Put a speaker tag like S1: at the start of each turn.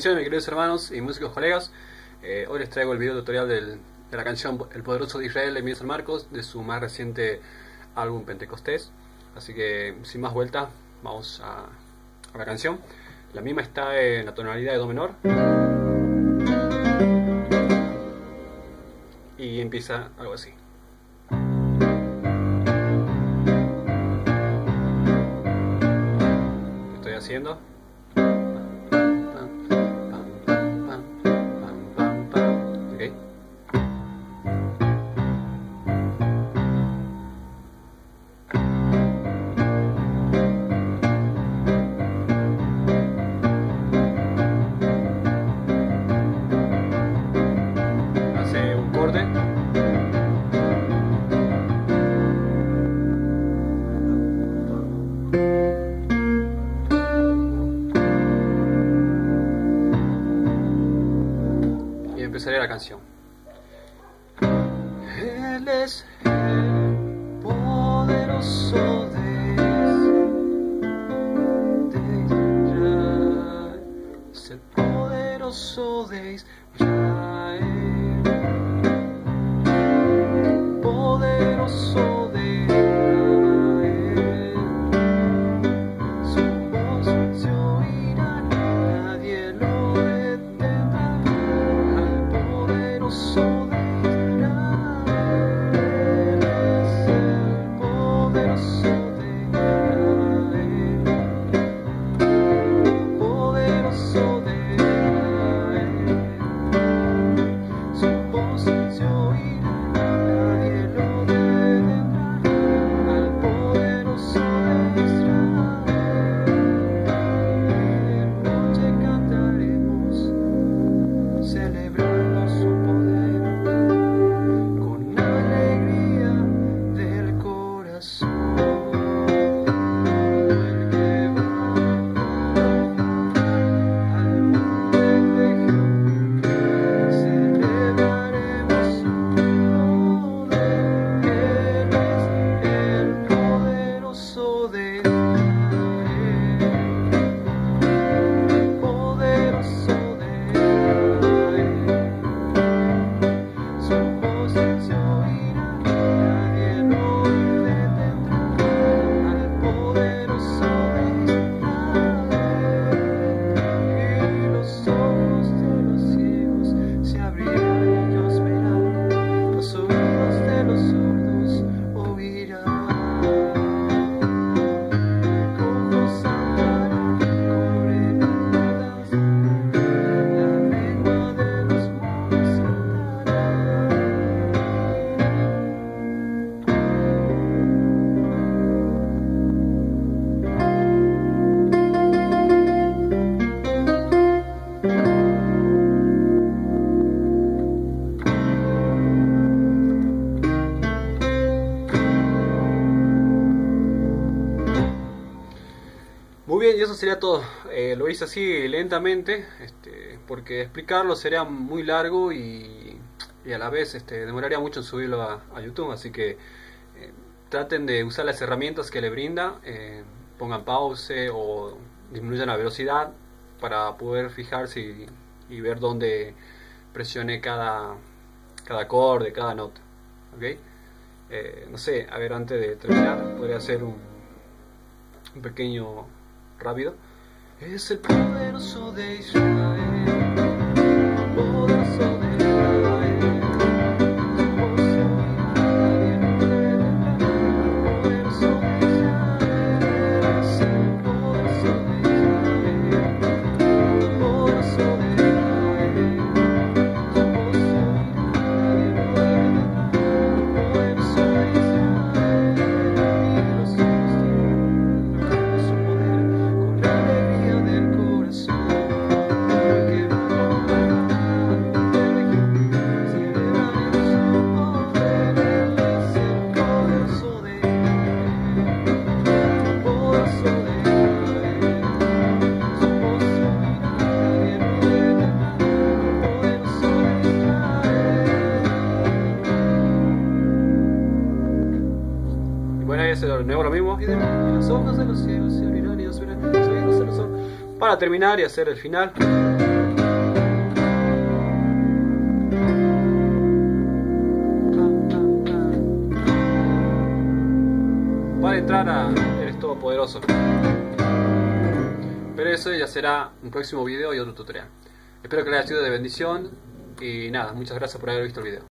S1: Mis queridos hermanos y músicos colegas, hoy les traigo el video tutorial de la canción El Poderoso de Israel de Miguel San Marcos, de su más reciente álbum Pentecostés. Así que sin más vuelta, vamos a la canción. La misma está en la tonalidad de Do menor y empieza algo así. ¿Qué estoy haciendo? Y empezaría la canción. Él es el poderoso de Israel, es el poderoso de Israel, poderoso de Israel. Su voz se oirá, nadie lo detendrá. Al poderoso de Israel, es el poderoso de Israel, poderoso de Israel. Su voz se oirá, nadie lo detendrá. Al poderoso de Israel, noche cantaremos, celebrando su poder con alegría del corazón. El que va al monte de Jehová, celebraremos su poder. Él es el poderoso de Israel, poderoso de Israel. Su voz se oirá, nadie lo detendrá. Al poderoso de Israel, y los ojos de los ciegos se abrirán y ellos verán, los oídos de los sordos oirán. Cojos andarán, correrán, danzarán, la lengua de los mudos cantará. Muy bien, y eso sería todo. Lo hice así lentamente, porque explicarlo sería muy largo y a la vez demoraría mucho en subirlo a YouTube. Así que traten de usar las herramientas que le brinda, pongan pause o disminuyan la velocidad para poder fijarse y ver dónde presione cada acorde, cada nota. ¿Okay? No sé, a ver, antes de terminar, podría hacer un pequeño rápido. Es el poderoso de Israel, poderoso de Israel. Poderoso de Israel, es el poderoso de Israel, poderoso de Israel. Su voz se oirá, nadie lo detendrá. Poderoso de Israel, y los ojos de su poder con alegría del corazón. El que va de nuevo lo mismo, y los ojos de los ciegos se abrirán y los verán, los oídos de los ojos, para terminar y hacer el final. entrar a Eres Todopoderoso. Pero eso ya será un próximo video y otro tutorial. Espero que les haya sido de bendición y nada, muchas gracias por haber visto el video.